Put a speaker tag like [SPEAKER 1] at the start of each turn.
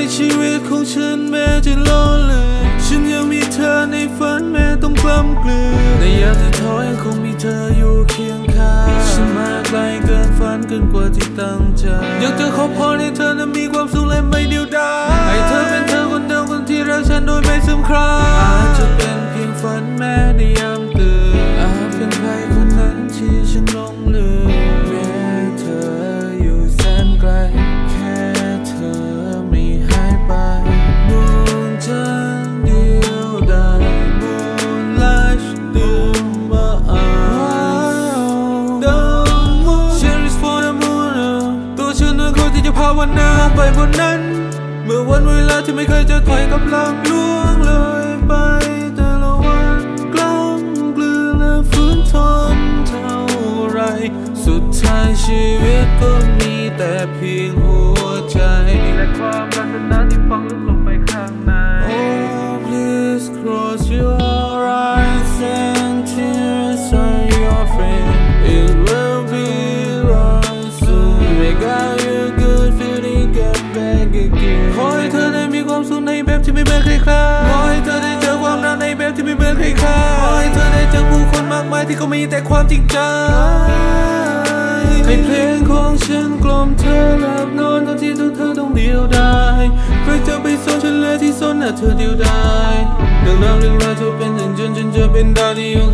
[SPEAKER 1] ชีวิตของฉันแม้จะล้นเลยฉันยังมีเธอในฝันแม้ต้องกล้ำกลืนในยามที่ท้อยังคงมีเธออยู่เคียงข้างฉันมาไกลเกินฝันเกินกว่าที่ตั้งใจอยากจะขอพรให้เธอนั้นมีความสุขและไม่เดียวดายให้เธอเป็นเธอคนเดิมคนที่รักฉันโดยไม่ซึมคลายอาจจะเป็นเพียงฝันแม้ในยามตื่นอาจเป็นใครคนนั้นที่ฉันหลงลืมแม้เธออยู่แสนไกลแค่เธอไม่หายไปมองจันเดียวดายมองไลฟ์ตื่นมาอ่านดาวมูน Cherries for the moon ตัวฉันนั้นคอยที่จะภาวนาไปบนนั้นเมื่อวันเวลาที่ไม่เคยจะถอยกำลังล่วงเลยไปแต่ละวันกล้ำกลืนและฝืนทนเท่าไรสุดท้ายชีวิตก็มีแต่เพียงหัวใจและความรักนั้นที่ฝังลึกลงไปข้างใน Oh please close your eyes and tears on your face It will be right soon Make out your good feeling get back again ขอให้เธอได้มีความสุขในแบบที่ไม่เหมือนใครๆขอให้เธอได้เจอความรักในแบบที่ไม่เหมือนใครๆขอให้เธอได้เจอผู้คนมากมายที่เขามีแต่ความจริงใจให้เพลงของฉันกล่อมเธอหลับนอนตอนที่เธอต้องเดียวดายใครจะไปสนฉันเลยที่สนเธอเดียวดายเรื่องราวจะเป็นอย่างจนจะเป็นดาวที่อยู่